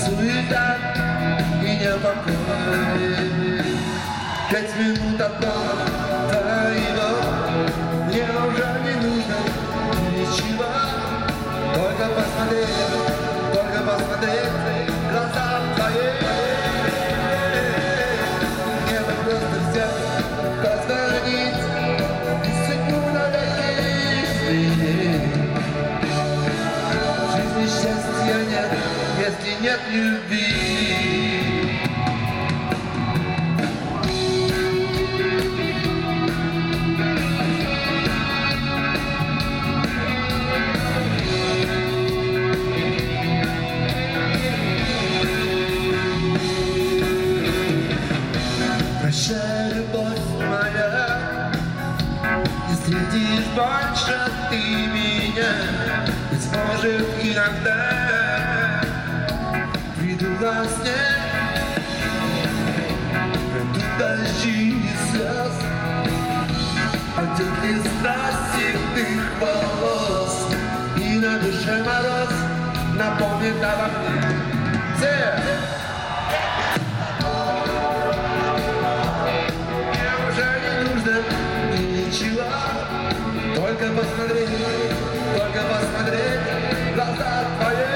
суета и непокой. 5 минут от дома твоего мне уже не нужно ничего. Только посмотреть в глаза твои. Мне бы просто взять, позвонить и судьбу навеки изменить. В жизни счастья нет, если нет любви. Прощай, любовь моя, не встретишь больше ты меня. Быть может, иногда приду во сне, пройдут дожди и слез, потекли страсти седых волос, и на душе мороз напомнит обо мне. Только посмотреть в глаза твои.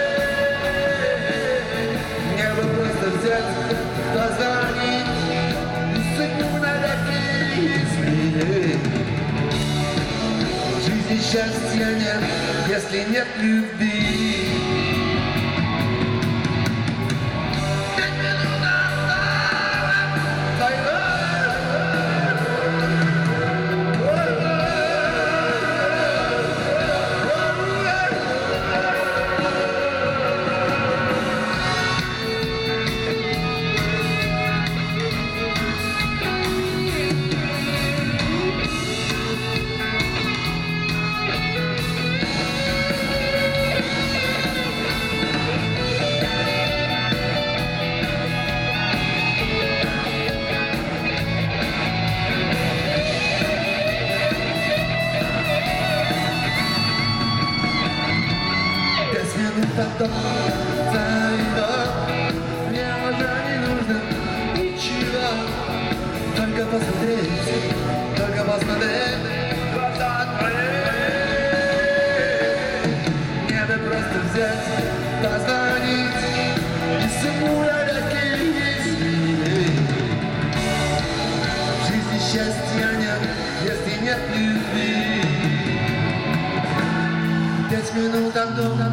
Мне бы просто взять, позвонить и судьбу навеки изменить. В жизни счастья нет, если нет любви. Потом зайдет, мне уже не нужно ничего. Только посмотреть в глаза твои. Мне бы просто взять, позвонить и судьбу навеки изменить. В жизни счастья нет, если нет любви. 5 минут от дома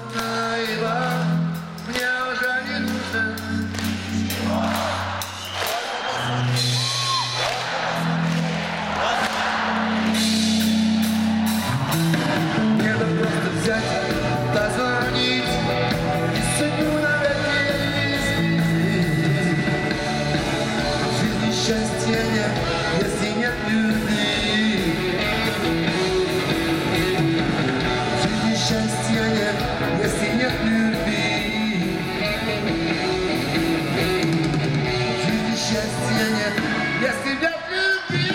мне уже не нужно. Мне бы просто взять, позвонить и судьбу навеки изменить. В жизни счастья нет, если нет любви. В жизни счастья нет, если нет любви. Счастья нет, если нет любви.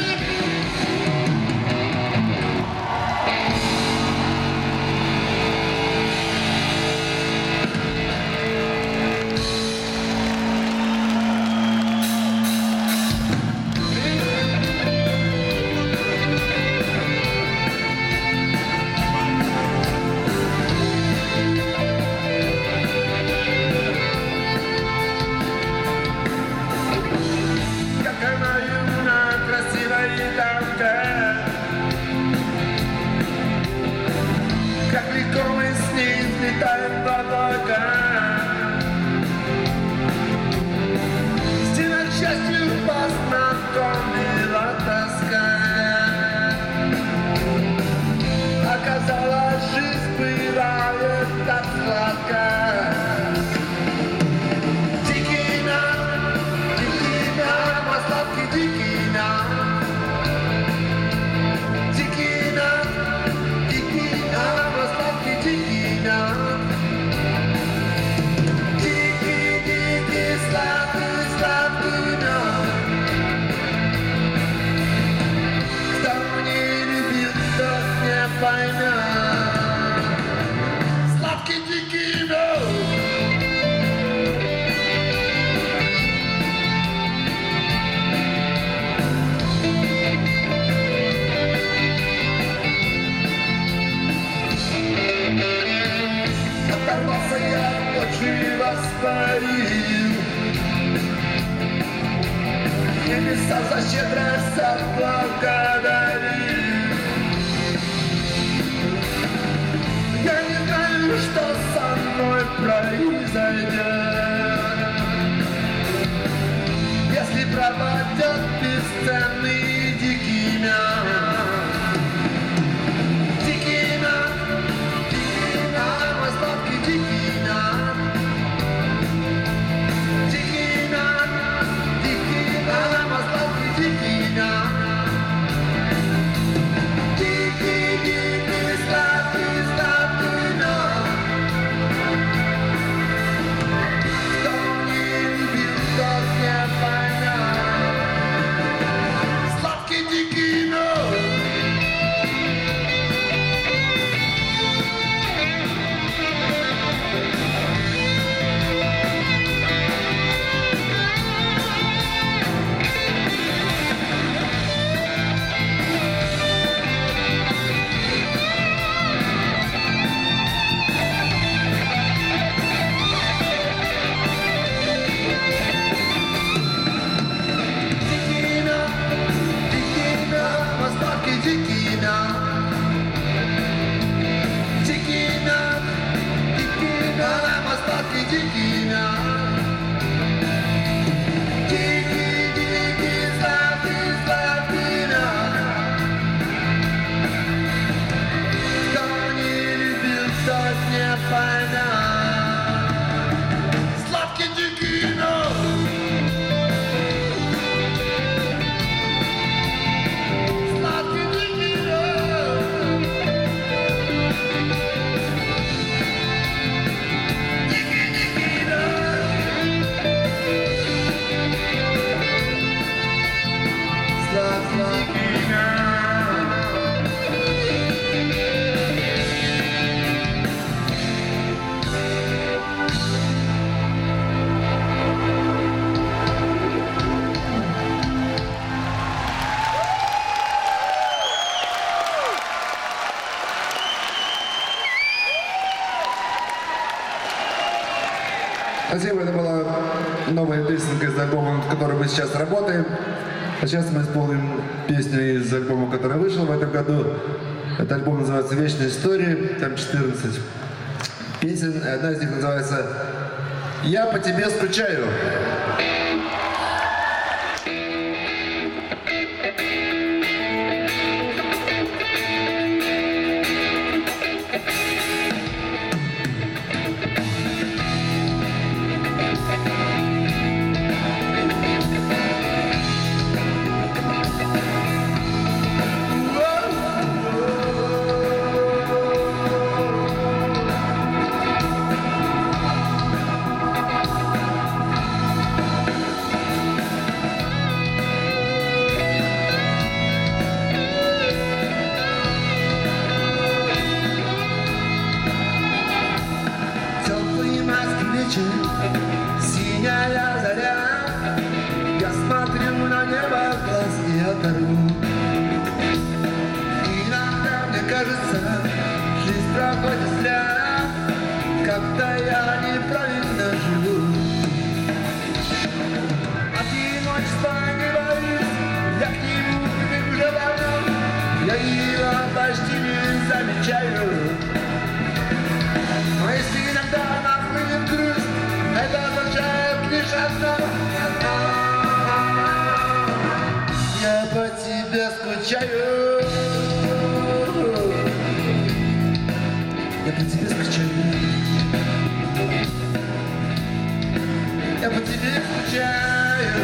Как легко мы с ней взлетаем в облака. Стена к счастью познакомила тоска. Оказалось, жизнь бывает так сладка. Дикий нам, остатки дикий нам. Дикий, сладкий нам. Кто не любит, тот не поймет. Сладкий дикий нам. воспарил. Небеса за щедрость отблагодарил. Я не знаю, что со мной произойдет, если пропадет бесценный дикий мед. Дикий мед, мой сладкий дикий мед. Дикий мед, мой сладкий дикий мед. Дикий, дикий, сладкий, сладкий мед. Кто не любил, тот не поймет. Сладкий дикий мед. Спасибо, это была новая песенка из альбома, над которым мы сейчас работаем. А сейчас мы исполним песню из альбома, который вышел в этом году. Этот альбом называется «Вечная история», там 14 песен. Одна из них называется «Я по тебе скучаю». Синяя заря, я смотрю на небо, глаз не оторву. Иногда мне кажется, жизнь проходит зря, когда я неправильно живу. Одиночество не боюсь, я к нему привык уже давно, я его почти не замечаю. Но если иногда нахлынет грусть, это означает лишь одно. Я по тебе скучаю. Я по тебе скучаю. Я по тебе скучаю.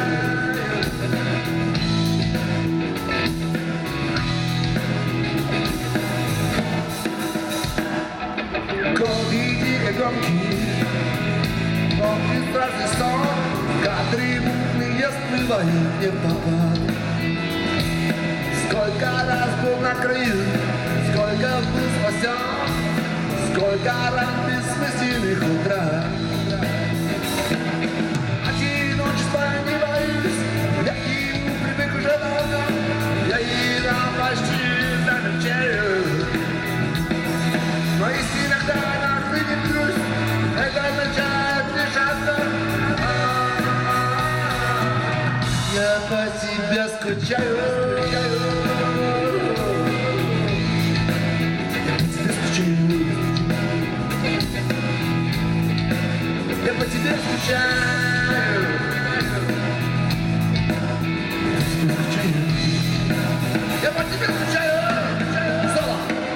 Годы дико громкие, громкий страшный сон, кадры мутные всплывают не в попад. Сколько раз был на краю, сколько был спасен, сколько ран бессмысленных утрат. Одиночества не боюсь, я к нему привык уже давно, я его почти замечаю. Но если иногда нахлынет грусть, это означает лишь скучаю. Я по тебе скучаю. Я по тебе скучаю. Соло.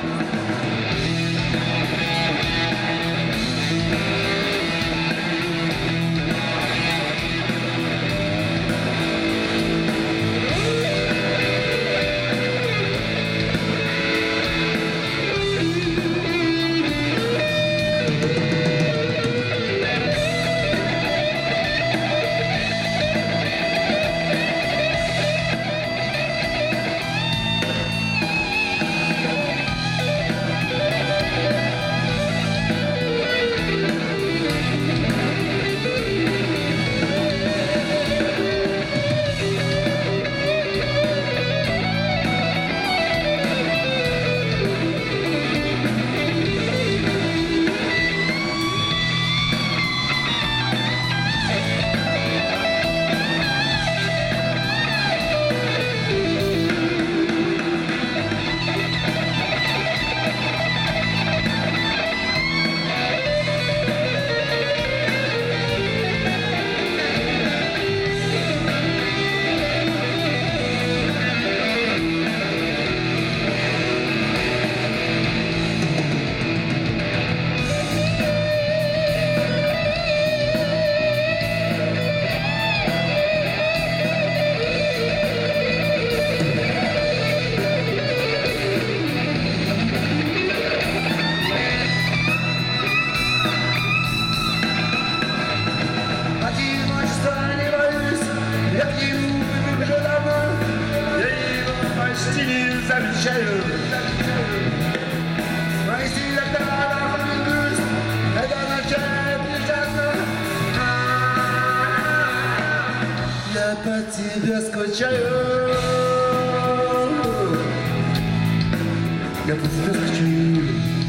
Я по тебе скучаю. Я по тебе скучаю.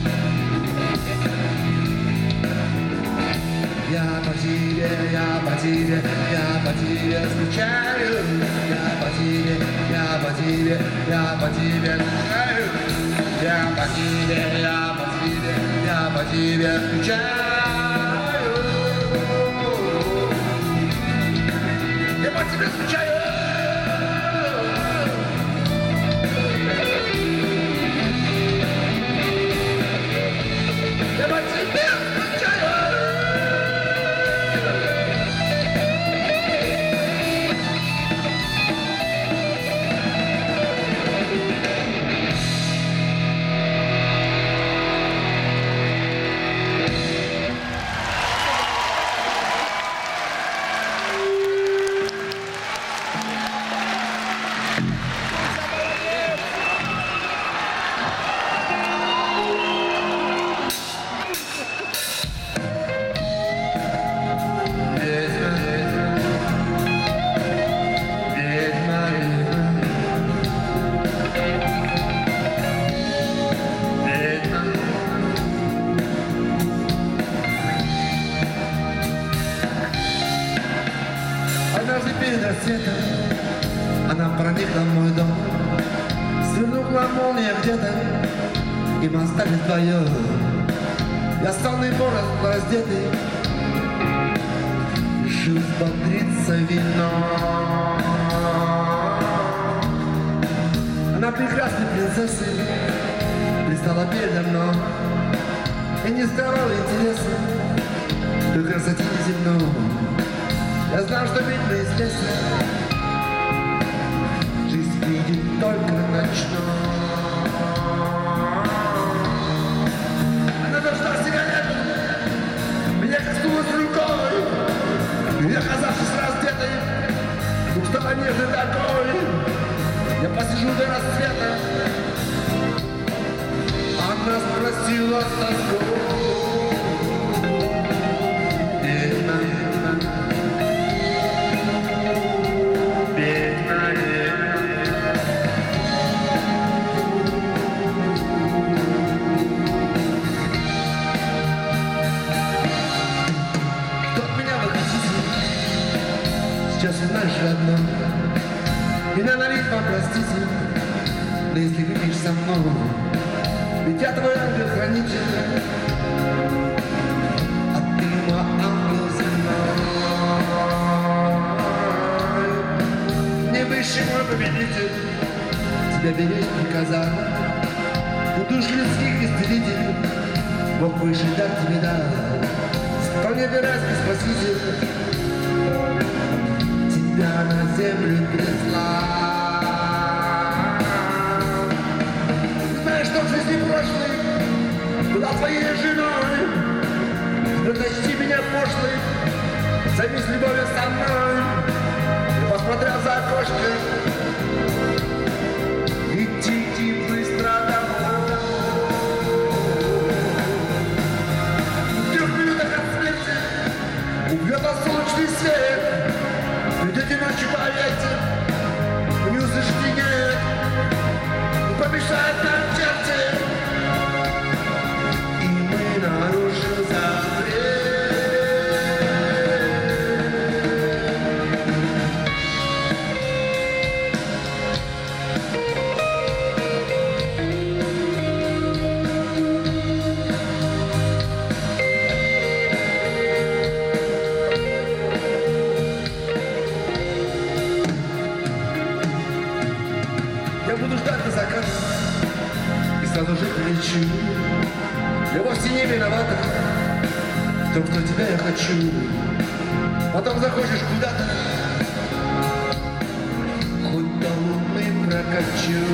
Я по тебе, я по тебе, я по тебе скучаю. Я по тебе, я по тебе, я по тебе скучаю. Я по тебе, я по тебе, я по тебе скучаю. Я по тебе скучаю. Я по тебе скучаю. Однажды перед рассветом она проникла в мой дом, свернула молния где-то, и мы остались вдвоем. Я стал наиболее раздетый, решил взбодриться вином. Она прекрасной принцессой пристала передо мной и не скрывала интереса к красоте неземной. Я знал, что ведь мы здесь жизнь видит только ночной. Она нашла сигарету, меня коснулась рукой, и, оказавшись раздетой, вдруг стала нежной такой. Я посижу до рассвета. Она спросила с тоской. спаситель, но если выпьешь со мной, ведь я твой ангел-хранитель, а ты мой ангел земной. Не высший мой победитель, тебя беречь приказал, душ людских исцелитель, Бог выше дар тебе дал, вполне вероятный спаситель, тебя на землю прислал. Знаешь, что в жизни прошлой была твоей женой, но прости меня пошлой, займись любовью со мной. Я посмотрел за окошко, идти быстро домой. В 3 минутах от смерти убьет нас солнечный свет. Придете ночью, поверьте, не услышите нет, не помешает нам черти, и мы нарушим запрет. Я буду ждать до заката и сразу же полечу. Я вовсе не виноват в том, что тебя я хочу. Потом заходишь куда-то, хоть до луны прокачу.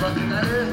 Погнали!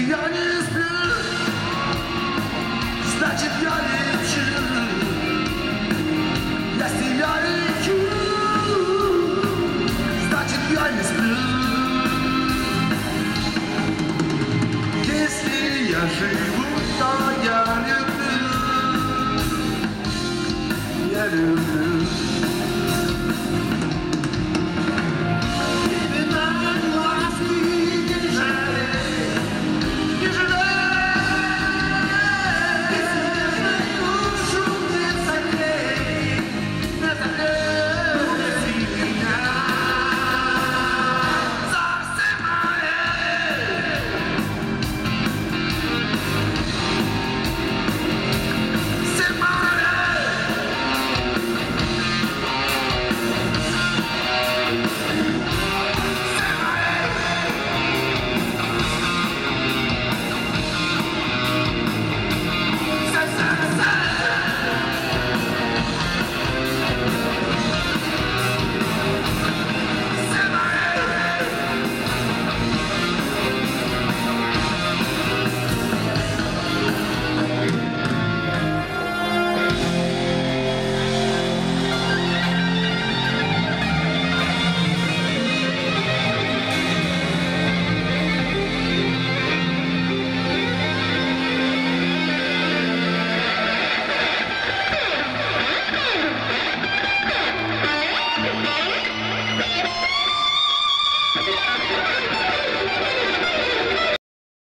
Я не